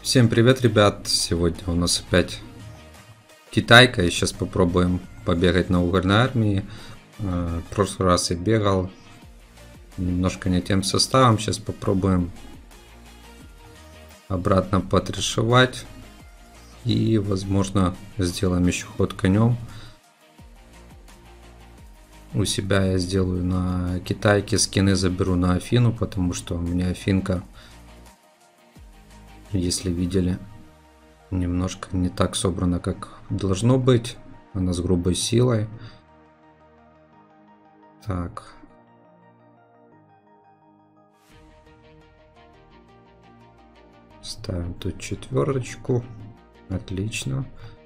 Всем привет, ребят! Сегодня у нас опять китайка, и сейчас попробуем побегать на угольной армии. В прошлый раз я бегал немножко не тем составом, сейчас попробуем обратно потрешивать. И, возможно, сделаем еще ход конем. У себя я сделаю на китайке, скины заберу на Афину, потому что у меня Афинка, если видели, немножко не так собрана, как должно быть. Она с грубой силой. Так. Ставим тут четверочку. Отлично.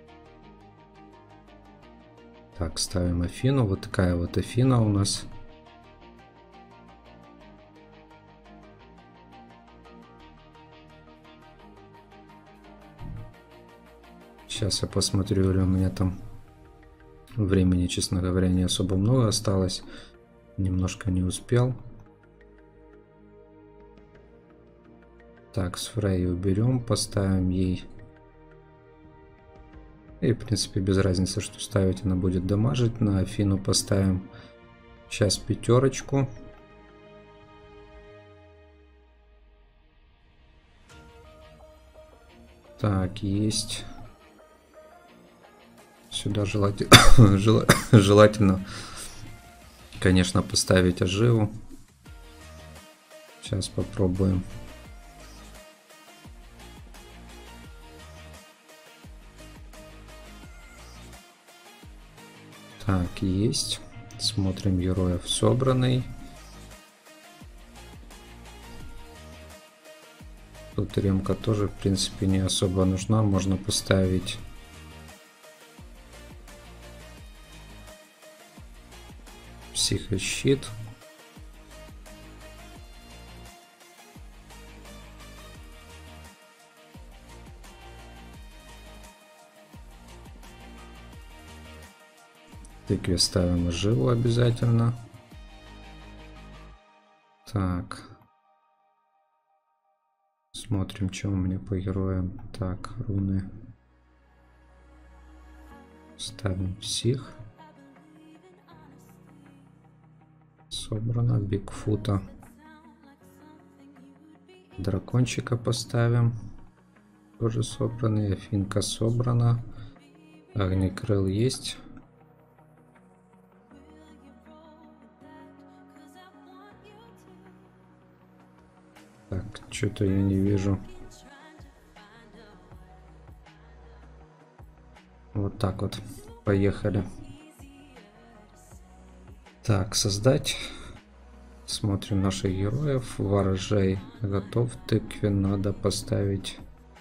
Так, ставим Афину. Вот такая вот Афина у нас. Сейчас я посмотрю, или у меня там времени, честно говоря, не особо много осталось. Немножко не успел. Так, с Фрей уберем, поставим ей. И, в принципе, без разницы, что ставить, она будет дамажить. На Афину поставим сейчас пятерочку. Так, есть. Сюда желательно, конечно, поставить оживу. Сейчас попробуем. Так, есть. Смотрим, героев собранный. Тут ремка тоже, в принципе, не особо нужна. Можно поставить психощит. Тыкве ставим оживу обязательно. Так. Смотрим, что у меня по героям. Так, руны. Ставим псих. Собрано. Бигфута. Дракончика поставим. Тоже собранный. Афинка собрана. Огнекрыл есть. Так, что-то я не вижу. Вот так вот. Поехали. Так, создать. Смотрим наших героев. Ворожей готов. Тыкве надо поставить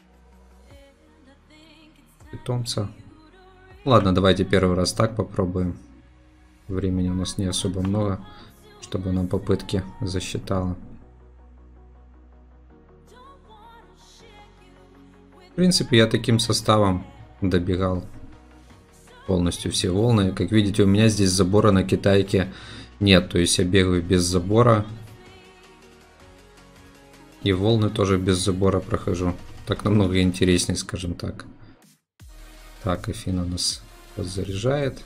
питомца. Ладно, давайте первый раз так попробуем. Времени у нас не особо много, чтобы нам попытки засчитало. В принципе, я таким составом добегал полностью все волны. Как видите, у меня здесь забора на китайке нет. То есть я бегаю без забора. И волны тоже без забора прохожу. Так намного интереснее, скажем так. Так, Афина нас подзаряжает.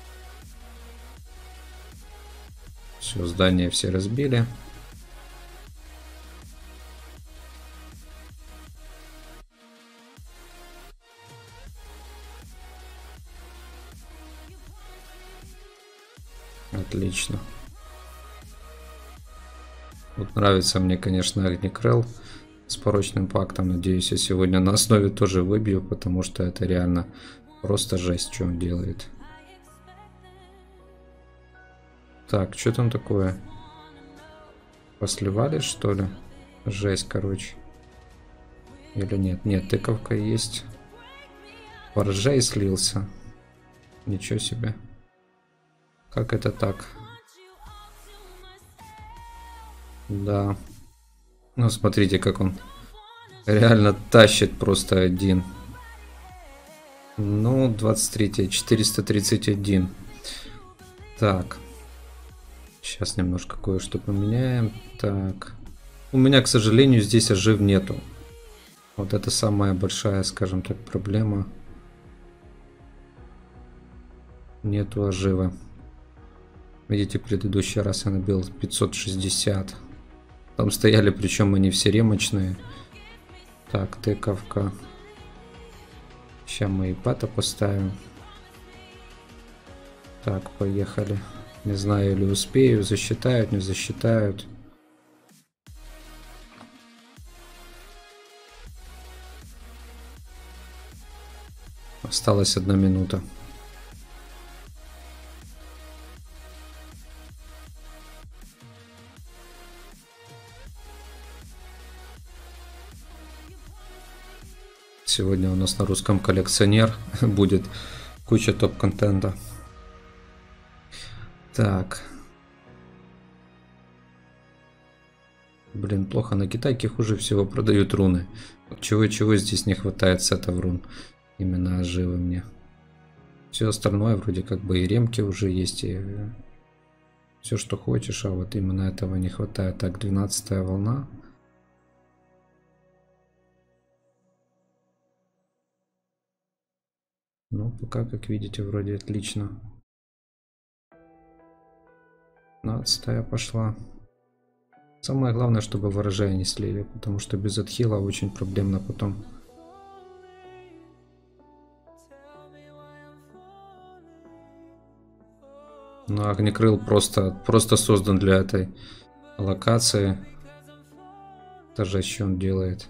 Все, здания все разбили. Отлично. Вот нравится мне, конечно, Огнекрыл с порочным пактом. Надеюсь, я сегодня на основе тоже выбью, потому что это реально просто жесть, что он делает. Так, что там такое? Посливали, что ли? Жесть, короче. Или нет? Нет, тыковка есть. Ворожей слился. Ничего себе. Как это так? Да. Ну, смотрите, как он реально тащит просто один. Ну, 23, 431. Так. Сейчас немножко кое-что поменяем. Так. У меня, к сожалению, здесь ожив нету. Вот это самая большая, скажем так, проблема. Нету ожива. Видите, предыдущий раз я набил 560. Там стояли, причем они все ремочные. Так, тыковка. Сейчас мы и пата поставим. Так, поехали. Не знаю, или успею. Засчитают, не засчитают. Осталась 1 минута. Сегодня у нас на русском коллекционер будет куча топ-контента. Так. Блин, плохо. На китайке хуже всего продают руны. Чего здесь не хватает сетов рун. Именно оживы мне. Все остальное вроде как бы и ремки уже есть, и все, что хочешь, а вот именно этого не хватает. Так, 12-я волна. Ну, пока, как видите, вроде отлично. 15-я пошла. Самое главное, чтобы ворожая не слили, потому что без отхила очень проблемно потом. Ну, огнекрыл просто создан для этой локации. Даже что он делает.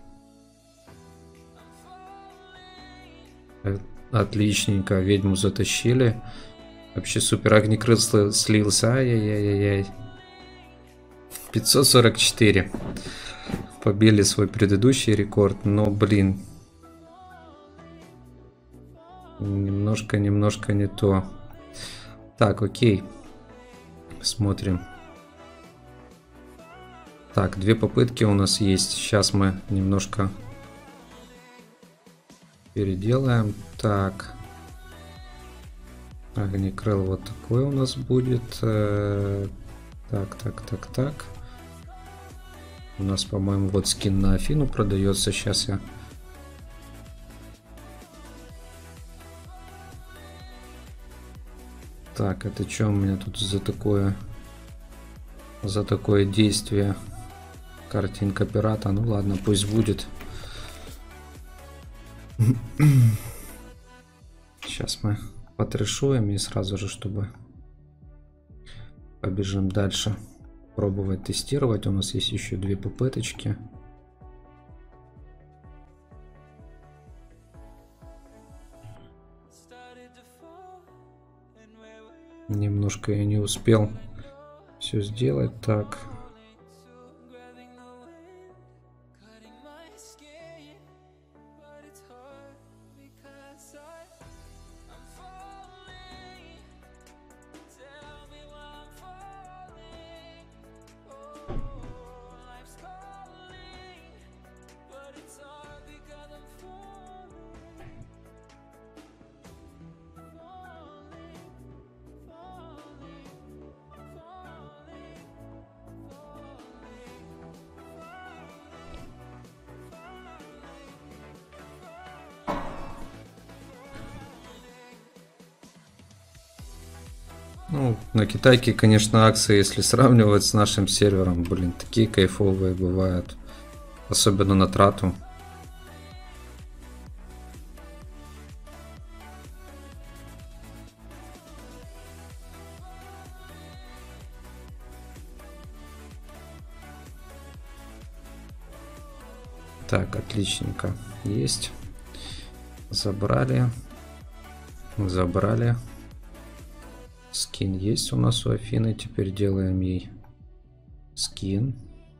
Отличненько, ведьму затащили. Вообще супер, огнекрыл слился. Ай-яй-яй-яй. 544. Побили свой предыдущий рекорд, но, блин. Немножко не то. Так, окей. Смотрим. Так, 2 попытки у нас есть. Сейчас мы немножко переделаем. Так. Огнекрыл вот такой у нас будет. Так. У нас, по-моему, вот скин на Афину продается. Сейчас я... Так, это что у меня тут за такое действие? Картинка пирата. Ну ладно, пусть будет. Сейчас мы потрешуем и сразу же, чтобы побежим дальше. Пробовать тестировать. У нас есть еще 2 попыточки. Немножко я не успел все сделать. Так. Ну, на китайке, конечно, акции, если сравнивать с нашим сервером, блин, такие кайфовые бывают. Особенно на трату. Так, отличненько. Есть. Забрали. Скин есть у нас у Афины. Теперь делаем ей скин.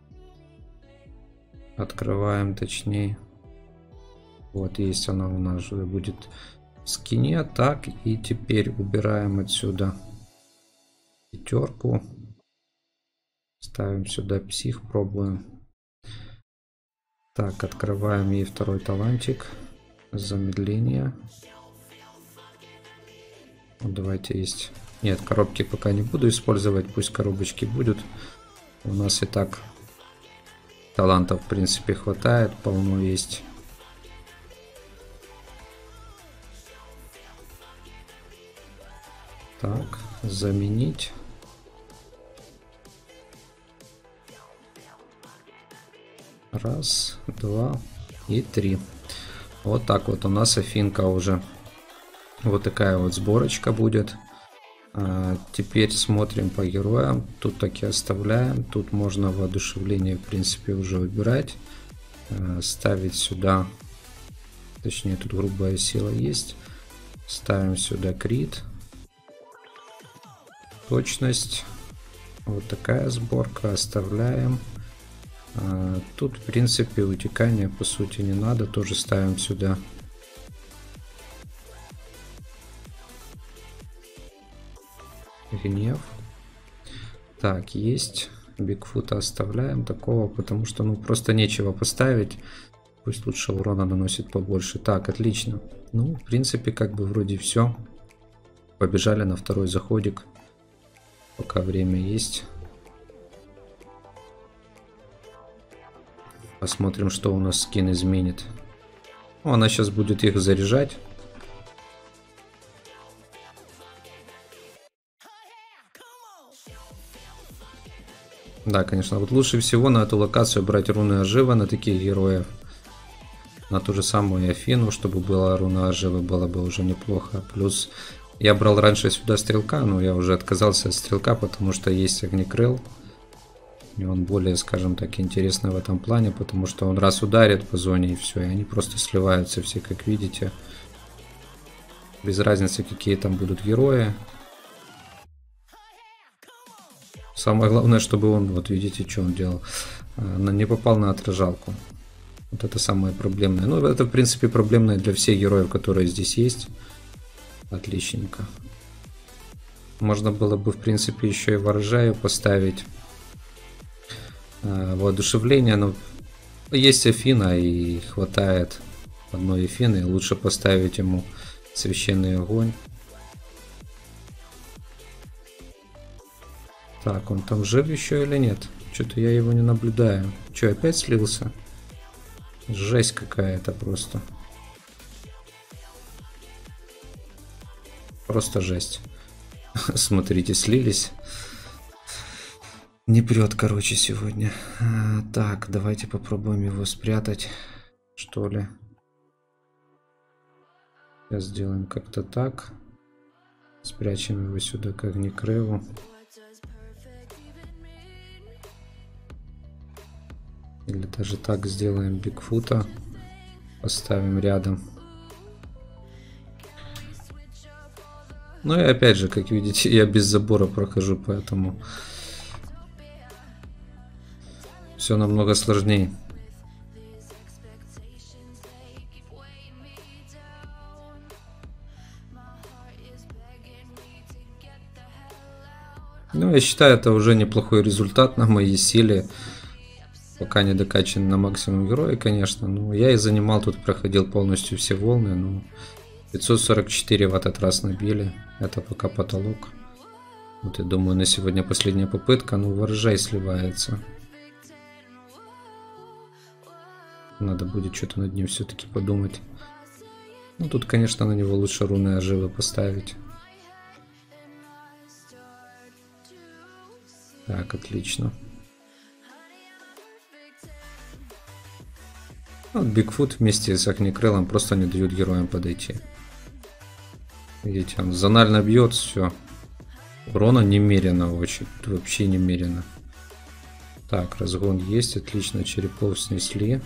Открываем, точнее. Вот есть она у нас уже будет в скине. Так, и теперь убираем отсюда 5. Ставим сюда псих, пробуем. Так, открываем ей 2 талантик. Замедление. Вот давайте есть. Нет, коробки пока не буду использовать. Пусть коробочки будут. У нас и так талантов, в принципе, хватает. Полно есть. Так, заменить. Раз, два и три. Вот так вот у нас Афинка уже. Вот такая вот сборочка будет. Теперь смотрим по героям. Тут таки оставляем. Тут можно воодушевление, в принципе, уже выбирать. Ставить сюда. Точнее, тут грубая сила есть. Ставим сюда крит. Точность. Вот такая сборка. Оставляем. Тут, в принципе, утекания, по сути, не надо. Тоже ставим сюда. Гнев. Так, есть. Бигфута оставляем такого, потому что, ну, просто нечего поставить. Пусть лучше урона наносит побольше. Так, отлично. Ну, в принципе, как бы вроде все. Побежали на второй заходик. Пока время есть. Посмотрим, что у нас скин изменит. Ну, она сейчас будет их заряжать. Да, конечно, вот лучше всего на эту локацию брать руны ожива на таких героев. На ту же самую Афину, чтобы была руна ожива, было бы уже неплохо. Плюс я брал раньше сюда стрелка, но я уже отказался от стрелка, потому что есть огнекрыл. И он более, скажем так, интересный в этом плане, потому что он раз ударит по зоне и все, и они просто сливаются все, как видите. Без разницы, какие там будут герои. Самое главное, чтобы он, вот видите, что он делал, не попал на отражалку. Вот это самое проблемное. Ну, это, в принципе, проблемное для всех героев, которые здесь есть. Отличненько. Можно было бы, в принципе, еще и ворожаю поставить. Воодушевление, но есть Афина и хватает одной Афины. Лучше поставить ему священный огонь. Так, он там жив еще или нет? Что-то я его не наблюдаю. Что, опять слился? Жесть какая-то просто. Просто жесть. Смотрите, слились. Не прет, короче, сегодня. Так, давайте попробуем его спрятать, что ли. Сейчас сделаем как-то так. Спрячем его сюда к огнекрылу. Или даже так сделаем Бигфута. Поставим рядом. Ну и опять же, как видите, я без забора прохожу, поэтому все намного сложнее. Ну, я считаю, это уже неплохой результат на моей силе. Пока не докачан на максимум героя, конечно. Но я и занимал, тут проходил полностью все волны. Но 544 в этот раз набили. Это пока потолок. Вот я думаю, на сегодня последняя попытка. Ну, ворожай сливается. Надо будет что-то над ним все-таки подумать. Ну, тут, конечно, на него лучше руны оживы поставить. Так, отлично. Вот Бигфут вместе с огнекрылом просто не дают героям подойти. Видите, он зонально бьет, все. Урона немерено очень, вообще немерено. Так, разгон есть, отлично, черепов снесли.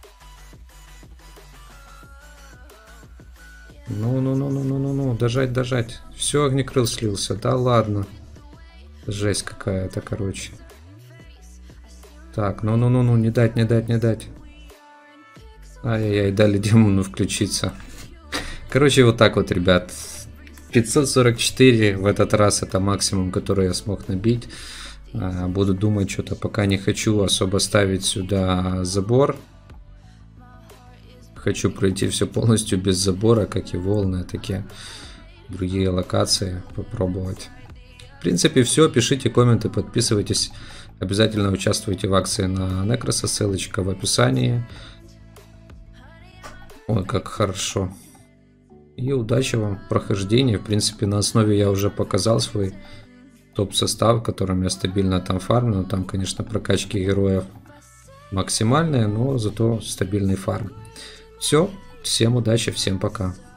Ну, дожать. Все, огнекрыл слился, да ладно. Жесть какая-то, короче. Так, ну, не дать. Ай-яй-яй, дали демону включиться. Короче, вот так вот, ребят. 544 в этот раз это максимум, который я смог набить. Буду думать, что-то пока не хочу особо ставить сюда забор. Хочу пройти все полностью без забора, как и волны, такие другие локации попробовать. В принципе, все. Пишите комменты, подписывайтесь. Обязательно участвуйте в акции на Некроса, ссылочка в описании. Ой, как хорошо. И удачи вам в прохождении. В принципе, на основе я уже показал свой топ-состав, которым я стабильно там фармлю. Там, конечно, прокачки героев максимальные, но зато стабильный фарм. Все, всем удачи, всем пока.